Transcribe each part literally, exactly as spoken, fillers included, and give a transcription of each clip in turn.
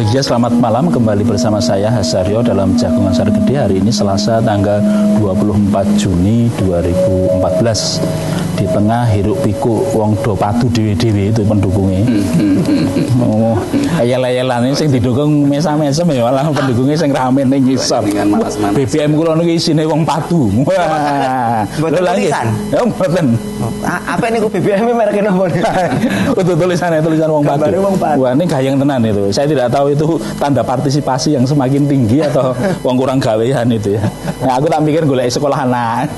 Ya, selamat malam, kembali bersama saya Hasaryo dalam Jagungan Sari Gede. Hari ini Selasa tanggal dua puluh empat Juni dua ribu empat belas. Di tengah hiruk pikuk wong do padu dhewe-dhewe itu pendukungnya. Oh, ayel-ayelan sing didukung mesam-mesem ya malah pendukungnya sing rame ning ngisor. B B M kula niki isine wong padu. Wah. Mboten tulisan. Ya mboten. Apa niku B B M merek napa? Untuk tulisannya tulisan wong padu. Wah, ini gayeng tenan itu. Saya tidak tahu itu tanda partisipasi yang semakin tinggi atau wong kurang gawean itu ya. Nah, aku tak mikir golek sekolah anak.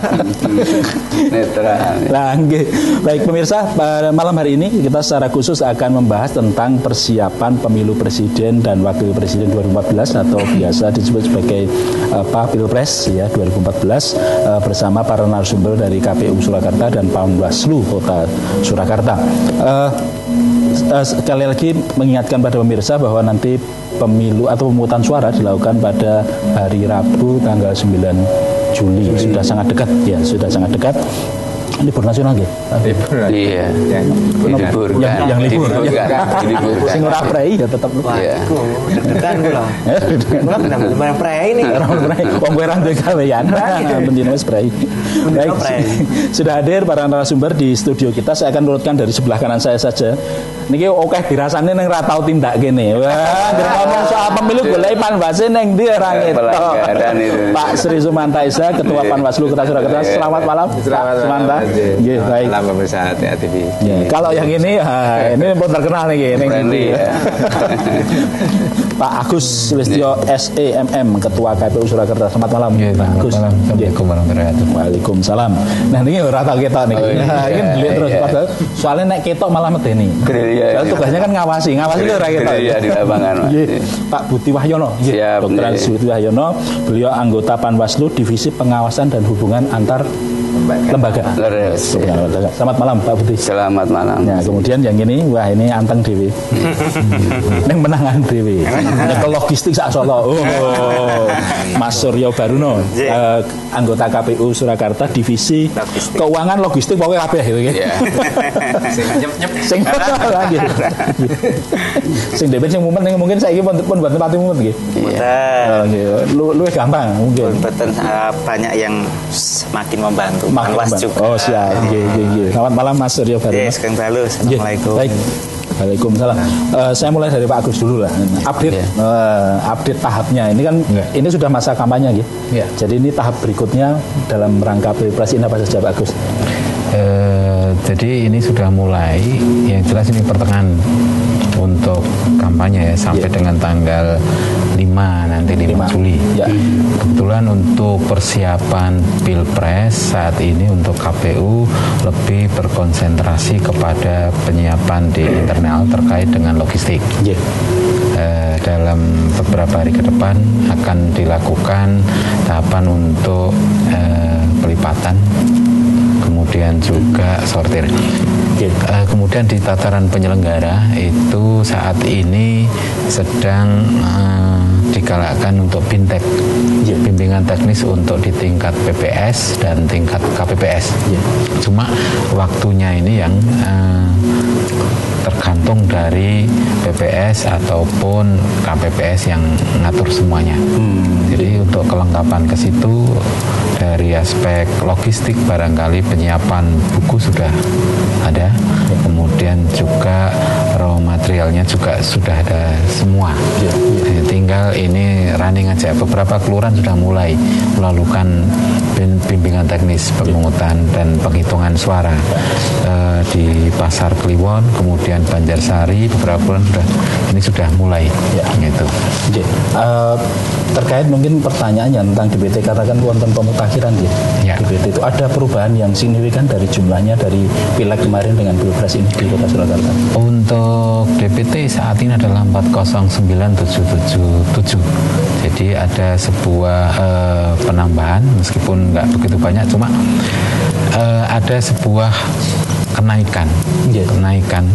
Netral. Nah, baik pemirsa, pada malam hari ini kita secara khusus akan membahas tentang persiapan pemilu presiden dan wakil presiden dua ribu empat belas atau biasa disebut sebagai apa Pilpres ya dua ribu empat belas uh, bersama para narasumber dari K P U Surakarta dan Panwaslu Kota Surakarta. Uh, uh, sekali lagi mengingatkan pada pemirsa bahwa nanti pemilu atau pemungutan suara dilakukan pada hari Rabu tanggal sembilan Juli. Sudah sangat dekat ya, sudah sangat dekat. Libur nasional gitu. Libur. Iya. Libur. Yang, yang libur. Libur. Sing ora prei ya tetap libur. Iya. Deg-degan kula. Kula benar-benar prei ini. Ora prei. Wong kowe ra duwe gawean. Bendino wis prei. Baik. Sudah hadir para narasumber di studio kita. Saya akan urutkan dari sebelah kanan saya saja. Niki akeh dirasane ning ra tau tindak kene. Wah, ngomong soal pemilu golek Panwaslu ning ndi ora ngetok. Pak Sri Sumantaisa, Ketua Panwaslu Kota Surakarta. Selamat malam. Selamat malam. Nggih, baik. Salam pemirsa T A T V. Ya, kalau yang ini ya, ini pun terkenal nih ning ndi. Pak Agus Listio S E M M, Ketua K P U Surakarta. Selamat malam. Ya, Pak Agus. Assalamualaikum warahmatullahi wabarakatuh. Waalaikumsalam. Nah, ini ora tak ketok niki. Nah, ini delik terus padahal soalnya nek ketok malah medeni. Soalnya tugasnya kan ngawasi, ngawasi itu ora ketok. Iya, di lapangan. Pak Budi Wahyono, Dokter Budi Wahyono, beliau anggota Panwaslu Divisi Pengawasan dan Hubungan Antar Lembaga. Lembaga. Selamat malam Pak Budi. Selamat malam. Nah, kemudian yang ini, wah ini anteng dewi. Neng menangan dewi. Nyekel logistik sak Solo. Oh, Mas Suryo Baruno, uh, anggota K P U Surakarta Divisi logistik. Keuangan Logistik pokoknya kabeh gitu. Iya. Sing nyep-nyep. Sing lagi. Sing dhewe sing mumet mungkin saiki pun pun buat tempat mumet nggih. Iya. Lu lu gampang mungkin. Betul, uh, banyak yang semakin membantu. Panwas juga. Oh siap. Nggih nggih nggih. Selamat malam Mas Suryo Baruno. Yes, Kang Balu. Assalamualaikum. Baik. Waalaikumsalam. Uh, saya mulai dari Pak Agus dulu lah. Update yeah. uh, update tahapnya. Ini kan yeah. ini sudah masa kampanye gitu. Yeah. Jadi ini tahap berikutnya dalam rangka Pilpres ini apa saja Pak Agus? Uh, jadi ini sudah mulai. Yang jelas ini pertengahan untuk kampanye ya sampai yeah. dengan tanggal lima nanti lima Juli. Ya. Kebetulan untuk persiapan Pilpres saat ini untuk K P U lebih berkonsentrasi kepada penyiapan di internal terkait dengan logistik. Ya. Eh, dalam beberapa hari ke depan akan dilakukan tahapan untuk eh, pelipatan, kemudian juga sortir. Okay. Uh, kemudian di tataran penyelenggara itu saat ini sedang uh, digalakkan untuk bintek, yeah. bimbingan teknis untuk di tingkat P P S dan tingkat K P P S. Yeah. Cuma waktunya ini yang uh, tergantung dari P P S ataupun K P P S yang ngatur semuanya. Hmm. Jadi untuk kelengkapan ke situ dari aspek logistik barangkali penyiapan buku sudah ada, kemudian juga raw materialnya juga sudah ada semua. Ya, ya. Tinggal ini running aja. Beberapa kelurahan sudah mulai melakukan bimbingan teknis pemungutan dan penghitungan suara uh, di Pasar Kliwon, kemudian Banjarsari, beberapa kelurahan sudah ini sudah mulai. Ya. Gitu. Ya. Uh, terkait mungkin pertanyaannya tentang D B T, katakan wonten pemutakhiran ya. Ya. D B T itu ada perubahan yang signifikan dari jumlahnya dari Pileg kemarin dengan Pilpres ini di Kota Surakarta? Untuk D B T saat ini adalah empat nol sembilan tujuh tujuh tujuh. Jadi ada sebuah uh, penambahan meskipun nggak begitu banyak, cuma uh, ada sebuah kenaikan, yeah. kenaikan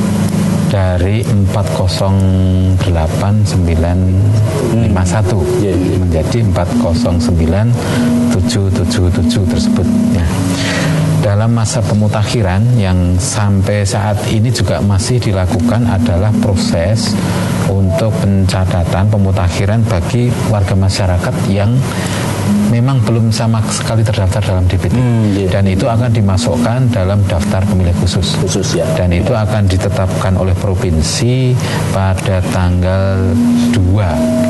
dari empat nol delapan sembilan lima satu hmm. yeah, yeah. menjadi empat nol sembilan tujuh tujuh tujuh tersebut. Nah, dalam masa pemutakhiran yang sampai saat ini juga masih dilakukan adalah proses untuk pencatatan pemutakhiran bagi warga masyarakat yang memang belum sama sekali terdaftar dalam D P T, hmm, yeah. dan itu akan dimasukkan dalam daftar pemilih khusus, khusus ya. Dan itu akan ditetapkan oleh provinsi pada tanggal dua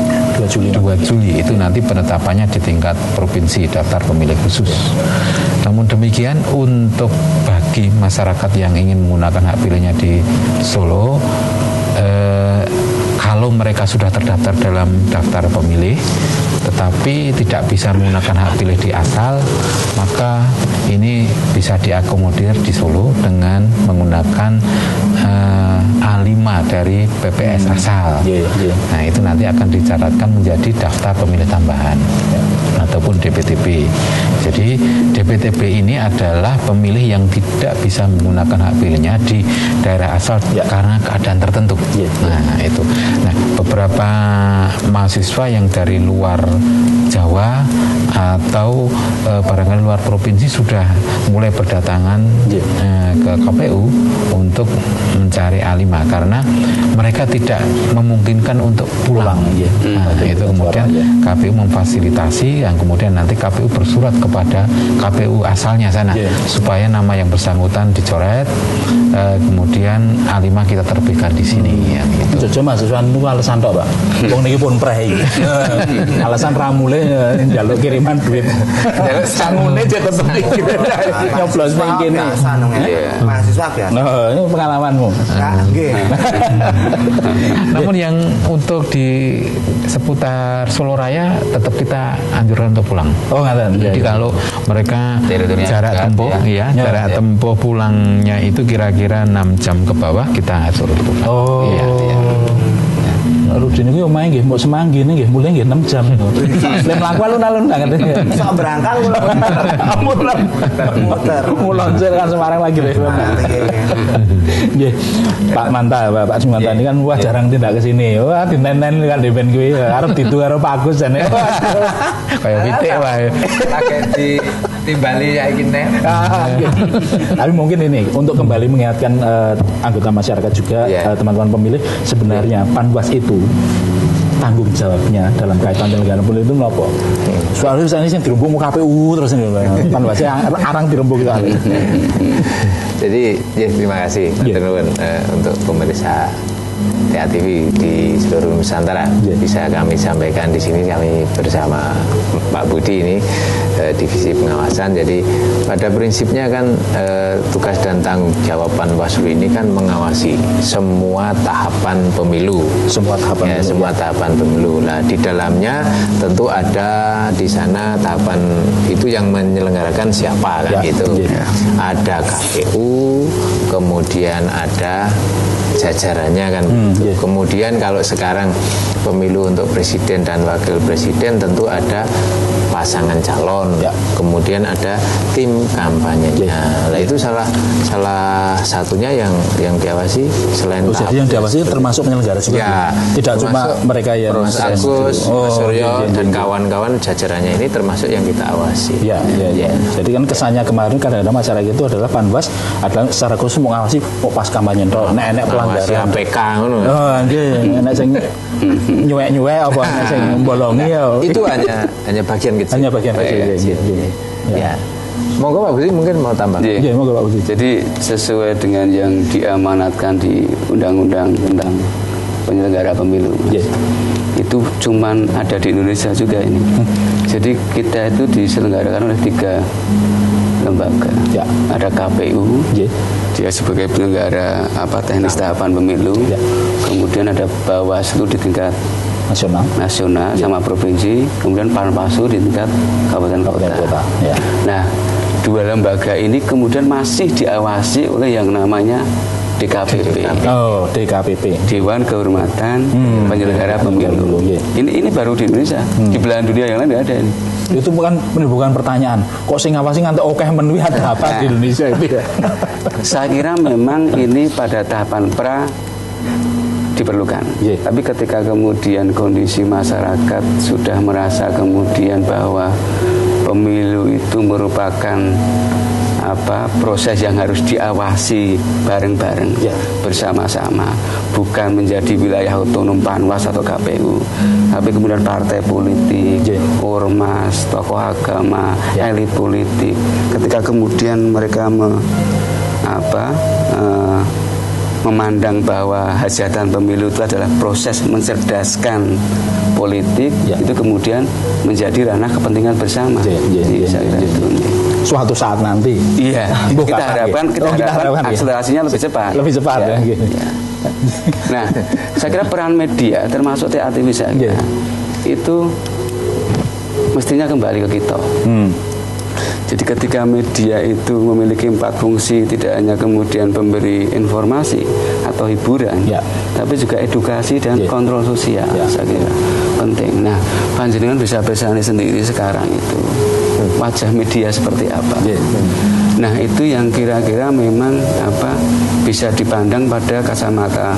Juli itu nanti penetapannya di tingkat provinsi daftar pemilih khusus. Namun demikian untuk bagi masyarakat yang ingin menggunakan hak pilihnya di Solo, eh, kalau mereka sudah terdaftar dalam daftar pemilih tetapi tidak bisa menggunakan hak pilih di asal, maka ini bisa diakomodir di Solo dengan menggunakan uh, A lima dari P P S asal. Yeah, yeah. Nah itu nanti akan dicatatkan menjadi daftar pemilih tambahan yeah. ataupun D P T B. Jadi D P T B ini adalah pemilih yang tidak bisa menggunakan hak pilihnya di daerah asal yeah. karena keadaan tertentu. Yeah, yeah. Nah itu. Nah beberapa mahasiswa yang dari luar Jawa atau e, barangkali luar provinsi sudah mulai berdatangan e, ke K P U untuk mencari A lima karena mereka tidak memungkinkan untuk pulang. Ya. Nah, hmm. itu kemudian ya. K P U memfasilitasi yang kemudian nanti K P U bersurat kepada K P U asalnya sana ya. Supaya nama yang bersangkutan dicoret, e, kemudian A lima kita terbitkan di sini. Hmm. Ya, gitu. Jojo mahasiswa itu alasan tok, Pak. Wong niki pun prei. Alasan ramule njaluk kiriman duit. Sangune jek tetep iki. Nyoblos ning kene. Mahasiswa biasa. Nah, ini pengalamanmu. Nggih. Namun yang untuk di seputar Solo Raya tetap kita anjurkan untuk pulang. Oh, ngaten. Jadi ya, kalau mereka jarak tempuh ya, ya jarak ya. tempuh pulangnya itu kira-kira enam jam ke bawah kita suruh pulang. Oh. Iya, iya. Rudin itu omahe nggih mau Semanggi nggih mulai nggih enam jam. Lek mlaku alun-alun banget. Sok berangkat muter. Muter. Muloncer kan Semarang lagi deh. Nggih. Pak Manta, Pak Sumanta ini kan wah jarang tindak ke sini. Wah dinen-nen kan depen kuwi arep ditu karo Pak Agus jane. Kayak pitik wae. Pakai di timbali saiki nek. Tapi mungkin ini untuk kembali mengingatkan uh, anggota masyarakat juga yeah. uh, teman-teman pemilih sebenarnya Panwas itu tanggung jawabnya dalam kaitan penyelenggaraan pemilu itu apa? Soalnya misalnya yang dirembuk K P U terus ini Panwasnya arang dirembuk kali. Jadi ya, terima kasih yeah. uh, untuk pemirsa T A T V di seluruh Nusantara. Yeah. Bisa kami sampaikan di sini kami bersama Pak Budi ini eh, divisi pengawasan. Jadi pada prinsipnya kan eh, tugas dan tanggung jawab Panwaslu ini kan mengawasi semua tahapan pemilu. Semua tahapan ya, pemilu. semua tahapan pemilu. Nah, di dalamnya tentu ada di sana tahapan itu yang menyelenggarakan siapa kan yeah. gitu. Yeah. Ada K P U, kemudian ada jajarannya kan. Hmm, yeah. Kemudian kalau sekarang pemilu untuk presiden dan wakil presiden tentu ada pasangan calon, ya. Kemudian ada tim kampanyenya. Ya. Nah, itu salah salah satunya yang yang diawasi selain oh, jadi yang diawasi termasuk penyelenggara juga. Ya, tidak cuma mereka yang Mas Agus, oh, Mas Suryo ya, ya, dan ya. kawan-kawan jajarannya ini termasuk yang kita awasi. Ya, ya, ya. ya. Jadi kan kesannya kemarin kadang-kadang masyarakat itu adalah Panwas adalah secara khusus mengawasi oh, pas kampanye tok, nek-nek pelanggaran P K ngono. Oh, nggih, nek sing nyuwek-nyuwek apa nek sing bolongi ya. Itu hanya hanya bagian kecil. Hanya bagian kecil. Ya, ya, ya. ya. Monggo Pak Budi mungkin mau tambah. Iya, ya, monggo Pak Budi. Jadi sesuai dengan yang diamanatkan di Undang-Undang tentang penyelenggara pemilu, ya. Itu cuman ada di Indonesia juga ini. Hmm. Jadi kita itu diselenggarakan oleh tiga lembaga. Ya. Ada K P U, ya. Dia sebagai penyelenggara apa teknis tahapan pemilu. Ya. Kemudian ada Bawaslu di tingkat nasional, nasional ya. Sama provinsi. Kemudian Panwaslu di tingkat kabupaten kota. kota. Ya. Nah, dua lembaga ini kemudian masih diawasi oleh yang namanya D K P P. Oh, D K P P. Dewan Kehormatan hmm. Penyelenggara Pemilu. Ya. Ini ini baru di Indonesia. Hmm. Di belahan dunia yang lain tidak ada ini. Itu bukan bukan pertanyaan. Kok sing ngawasi nganti oke menuhi ada apa di Indonesia itu ya? Saya kira memang ini pada tahapan pra diperlukan. Yeah. Tapi ketika kemudian kondisi masyarakat sudah merasa kemudian bahwa pemilu itu merupakan apa proses yang harus diawasi bareng-bareng ya. bersama-sama, bukan menjadi wilayah otonom Panwas atau K P U, tapi kemudian partai politik, ya. ormas, tokoh agama, ya. elit politik. Ketika kemudian mereka me, apa uh, memandang bahwa hajatan pemilu itu adalah proses mencerdaskan politik, ya. itu kemudian menjadi ranah kepentingan bersama. Ya, ya, ya, ya, ya, ya. Suatu saat nanti. Iya. Kita harapkan kita, oh, kita harapkan, harapkan akselerasinya ya. lebih cepat. Lebih cepat ya. ya, ya. Nah, saya kira peran media termasuk T A T W saya ya. itu mestinya kembali ke kita. Hmm. Jadi ketika media itu memiliki empat fungsi, tidak hanya kemudian pemberi informasi atau hiburan, ya. tapi juga edukasi dan ya. kontrol sosial, ya. saya kira penting. Nah, panjenengan bisa bersani sendiri sekarang itu wajah media seperti apa. Ya. Nah, itu yang kira-kira memang apa bisa dipandang pada kacamata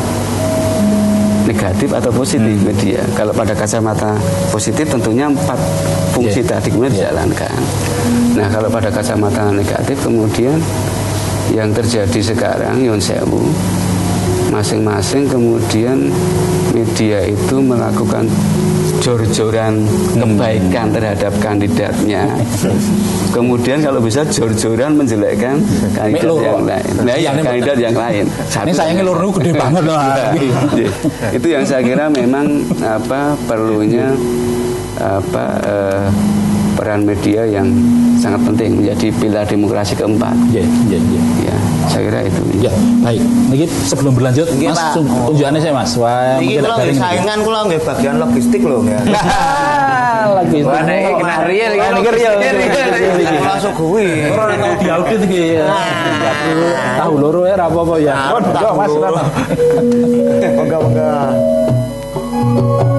negatif atau positif hmm. media. Kalau pada kacamata positif tentunya empat fungsi yeah. tadi kemudian yeah. dijalankan. Nah, kalau pada kacamata negatif kemudian yang terjadi sekarang yon sewu, masing-masing kemudian media itu melakukan jor-joran kebaikan terhadap kandidatnya. Kemudian kalau bisa jor-joran menjelekkan kandidat Melo. yang lain. Nah, yang kandidat yang lain. Ini sayangnya loro gede banget loh. Itu yang saya kira memang apa perlunya apa eh, peran media yang sangat penting menjadi pilar demokrasi keempat. Ya, ya, ya. Ya, saya kira itu. Ya, baik. Niki sebelum berlanjut, Niki, Mas, tunjukannya saya Mas. Wah, niki kula saingan kula nggih bagian logistik lho ya. Logistik. Wah, nek kena riil iki. Niki riil. Kula suguhi. Ora nek diaudit iki. Tahu loro ya ora apa-apa ya. Mas. Monggo, monggo.